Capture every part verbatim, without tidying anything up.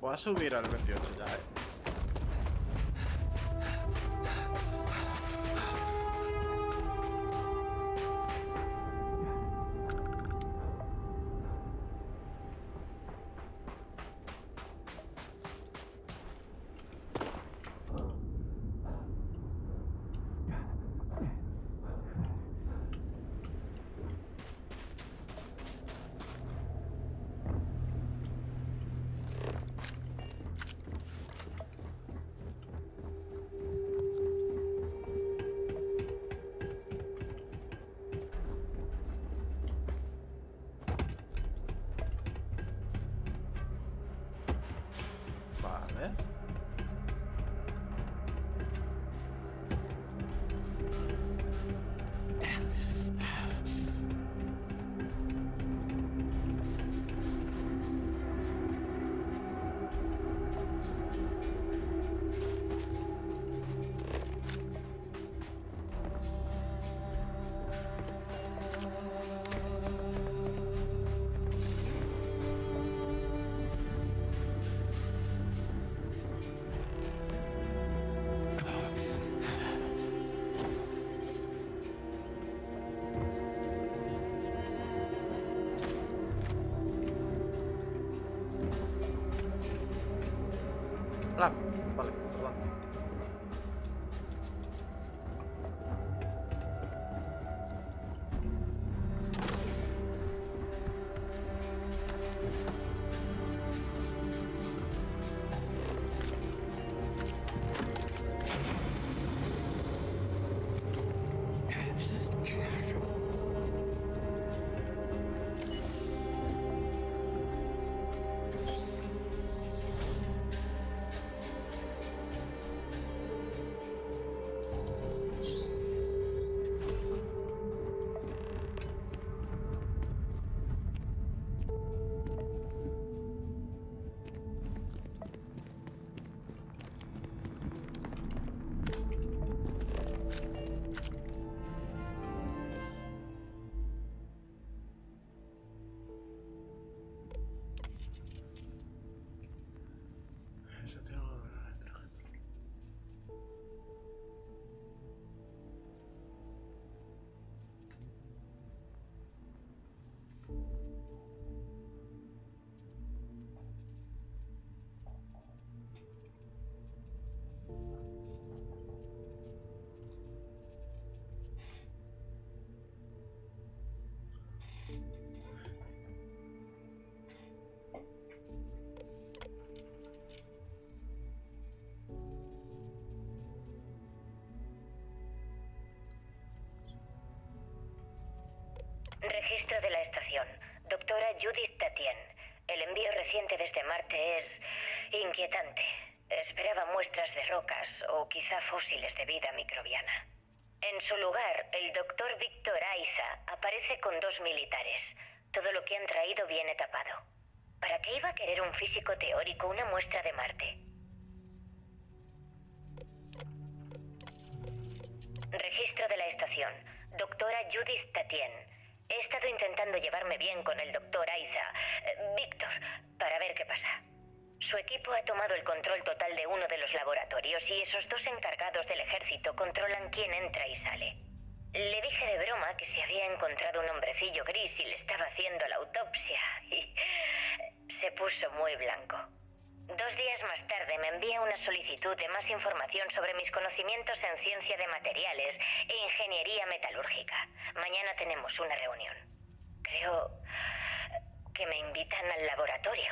Voy a subir al veintiocho ya, eh. Vale. Ah, vale, perdón. Registro de la estación. Doctora Judith Tatien. El envío reciente desde Marte es inquietante. Esperaba muestras de rocas o quizá fósiles de vida microbiana. En su lugar, el doctor Víctor Aiza aparece con dos militares. Todo lo que han traído viene tapado. ¿Para qué iba a querer un físico teórico una muestra de Marte? Registro de la estación. Doctora Judith Tatien. He estado intentando llevarme bien con el doctor Aiza, eh, Víctor, para ver qué pasa. Su equipo ha tomado el control total de uno de los laboratorios y esos dos encargados del ejército controlan quién entra y sale. Le dije de broma que se había encontrado un hombrecillo gris y le estaba haciendo la autopsia y se puso muy blanco. Dos días más tarde me envía una solicitud de más información sobre mis conocimientos en ciencia de materiales e ingeniería metalúrgica. Mañana tenemos una reunión. Creo que me invitan al laboratorio.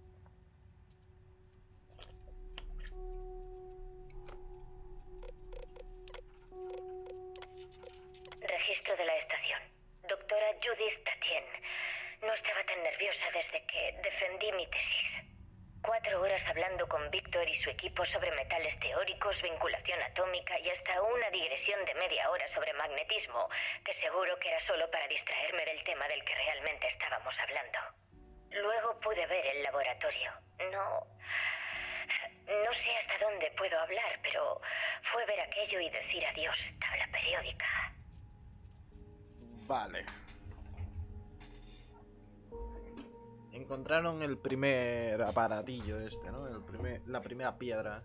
Registro de la estación. Doctora Judith Tatien. No estaba tan nerviosa desde que defendí mi tesis. Cuatro horas hablando con Víctor y su equipo sobre metales teóricos, vinculación atómica y hasta una digresión de media hora sobre magnetismo, que seguro que era solo para distraerme del tema del que realmente estábamos hablando. Luego pude ver el laboratorio. No... No sé hasta dónde puedo hablar, pero fue ver aquello y decir adiós, tabla periódica. Vale. En Encontraron el primer aparatillo este, ¿no? El primer, la primera piedra.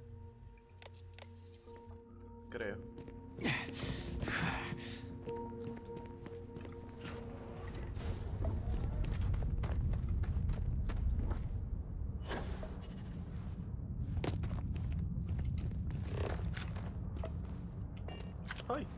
Creo. ¡Ay!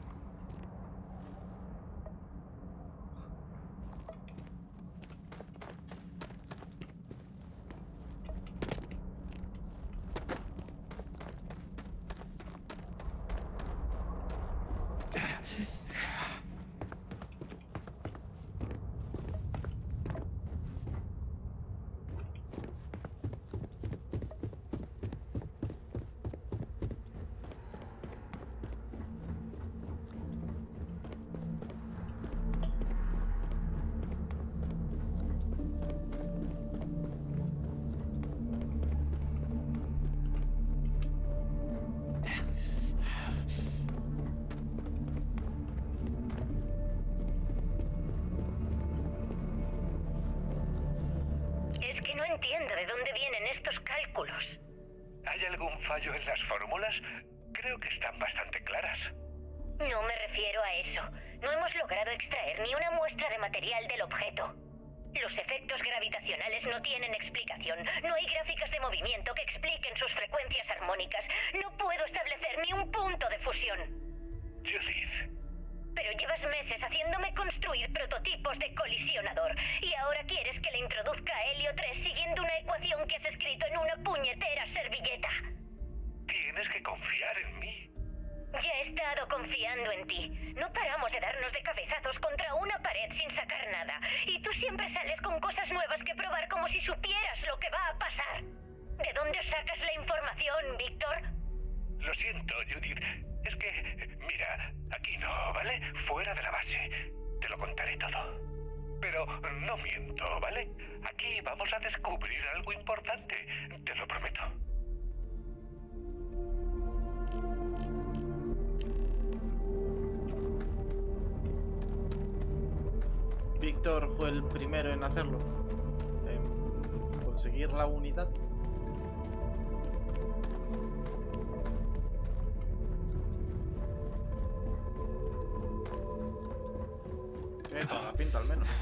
entiendo de dónde vienen estos cálculos. ¿Hay algún fallo en las fórmulas? Creo que están bastante claras. No me refiero a eso. No hemos logrado extraer ni una muestra de material del objeto. Los efectos gravitacionales no tienen explicación. No hay gráficas de movimiento que expliquen sus frecuencias armónicas. No puedo establecer ni un punto de fusión. Judith. Pero llevas meses haciéndome construir prototipos de colisionador. Y ahora quieres que le introduzca a Helio tres siguiendo una ecuación que has escrito en una puñetera servilleta. Tienes que confiar en mí. Ya he estado confiando en ti. No paramos de darnos de cabezazos contra una pared sin sacar nada. Y tú siempre sales con cosas nuevas que probar como si supieras lo que va a pasar. ¿De dónde sacas la información, Víctor? Lo siento, Judith. Es que, mira, aquí no, ¿vale? Fuera de la base. Te lo contaré todo. Pero no miento, ¿vale? Aquí vamos a descubrir algo importante. Te lo prometo. Víctor fue el primero en hacerlo, en conseguir la unidad. Tiene toda la pinta al menos.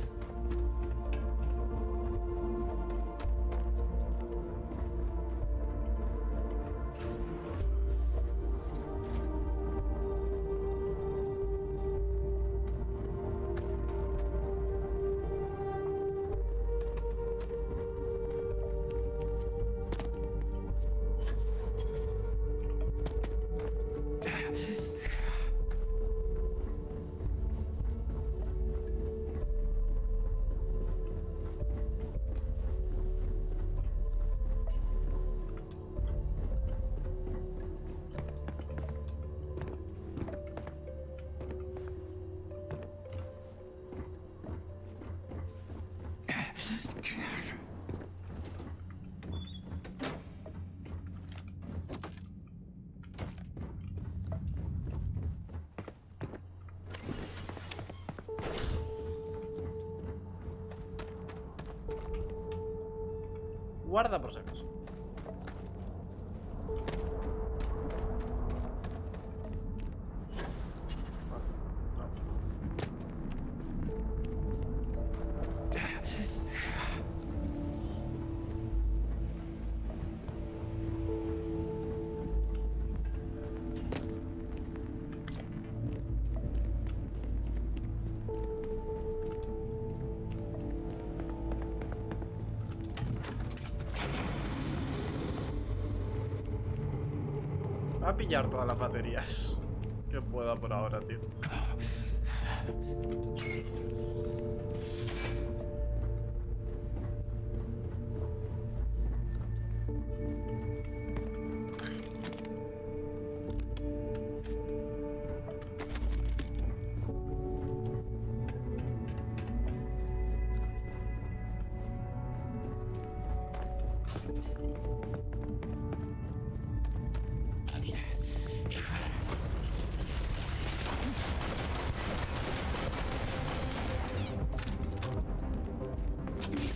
Guarda por si acaso. Va a pillar todas las baterías que pueda por ahora, tío.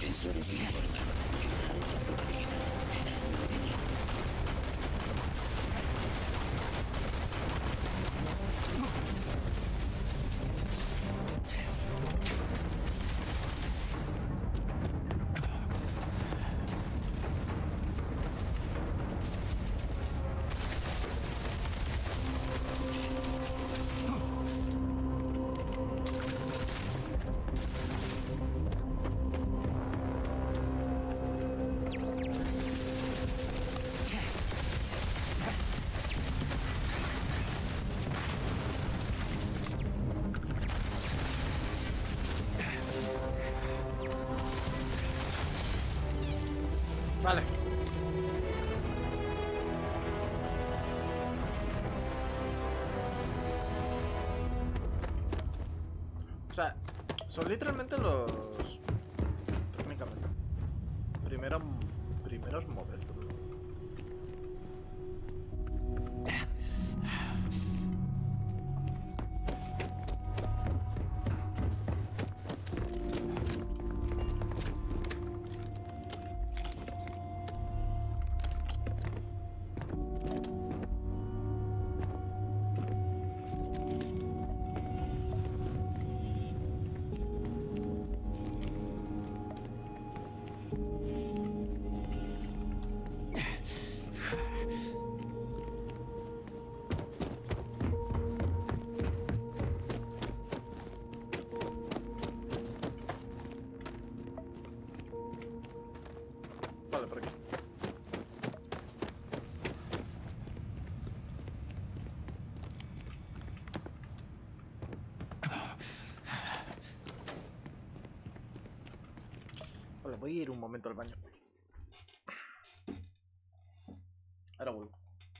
Sensores informan de una alta probabilidad de daño inmediato. Vale. O sea, son literalmente los... técnicamente. Primero, primeros modelos. Vale, por aquí. Vale, voy a ir un momento al baño. Ahora vuelvo.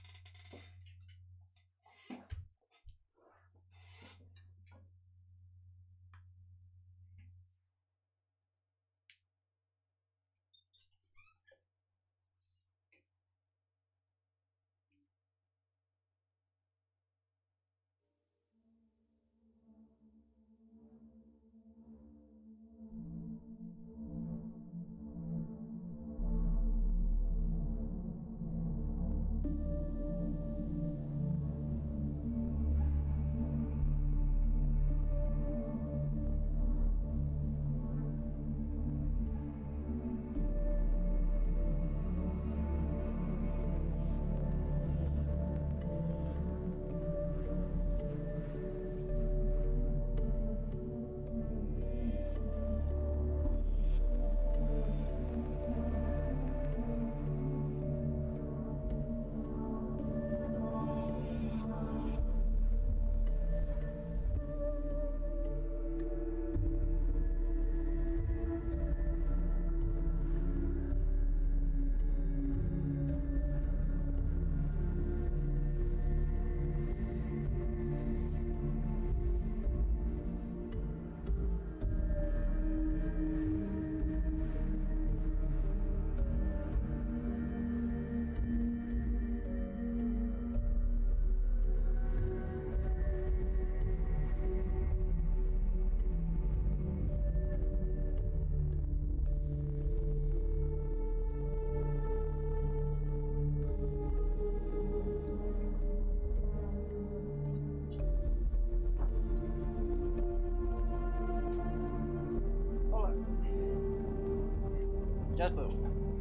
Ya estoy.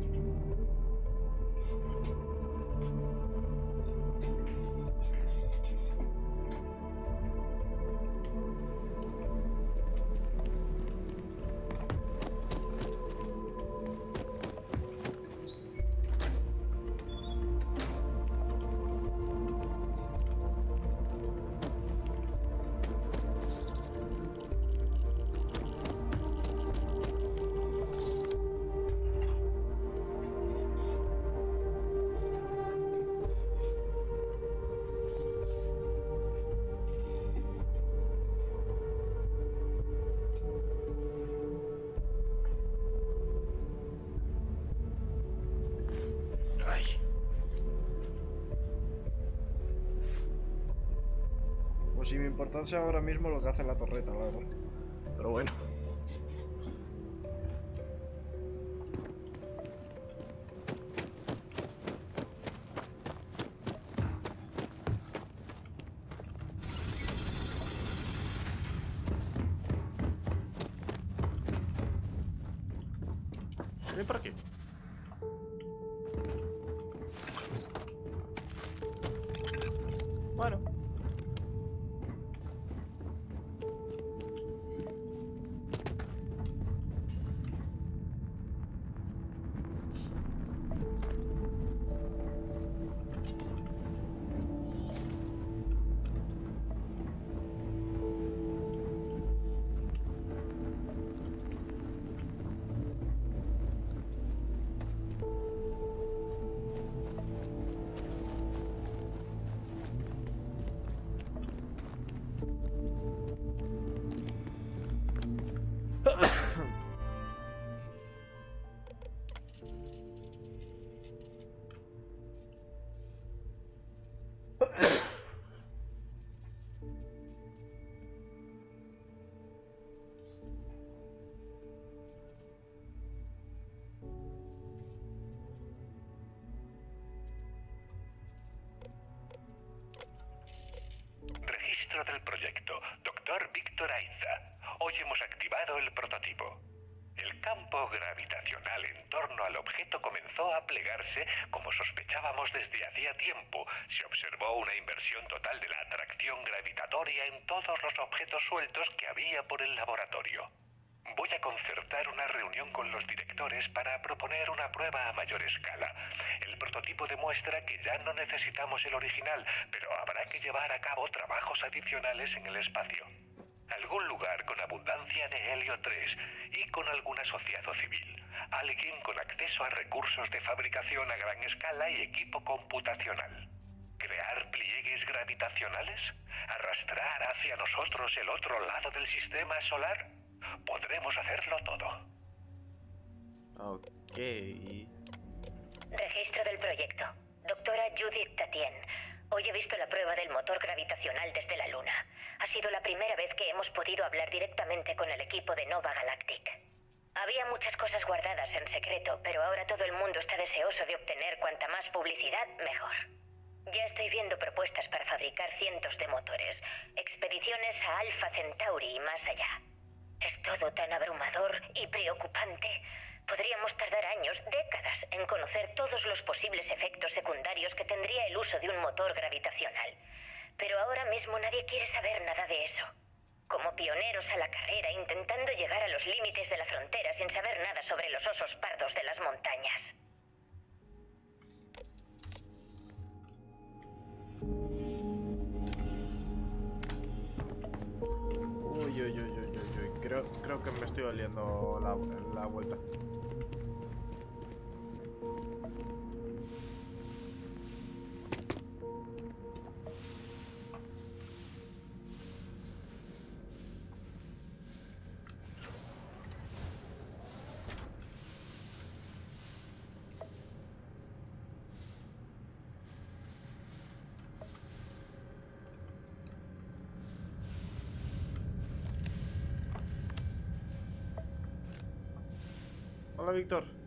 Pues si me importase ahora mismo lo que hace la torreta, la verdad. Pero bueno. Venid por aquí. Bueno. Registro del proyecto, doctor Víctor Aiza. Hoy hemos activado el prototipo. El campo gravitacional en torno al objeto comenzó a plegarse como sospechábamos desde hacía tiempo. Se observó una inversión total de la atracción gravitatoria en todos los objetos sueltos que había por el laboratorio. Voy a concertar una reunión con los directores para proponer una prueba a mayor escala. El prototipo demuestra que ya no necesitamos el original, pero habrá que llevar a cabo trabajos adicionales en el espacio. Algún lugar con abundancia de helio tres y con algún asociado civil. Alguien con acceso a recursos de fabricación a gran escala y equipo computacional. ¿Crear pliegues gravitacionales? ¿Arrastrar hacia nosotros el otro lado del sistema solar? Podremos hacerlo todo. Ok. Registro del proyecto. Doctora Judith Tatien. Hoy he visto la prueba del motor gravitacional desde la Luna. Ha sido la primera vez que hemos podido hablar directamente con el equipo de Nova Galactic. Había muchas cosas guardadas en secreto, pero ahora todo el mundo está deseoso de obtener cuanta más publicidad, mejor. Ya estoy viendo propuestas para fabricar cientos de motores, expediciones a Alpha Centauri y más allá. Es todo tan abrumador y preocupante. Podríamos tardar años, décadas, en conocer todos los posibles efectos secundarios que tendría el uso de un motor gravitacional. Pero ahora mismo nadie quiere saber nada de eso. Como pioneros a la carrera, intentando llegar a los límites de la frontera sin saber nada sobre los osos pardos de las montañas. Uy, uy, uy, uy, uy, uy. Creo, creo que me estoy oliendo la, la vuelta. Hola, Víctor.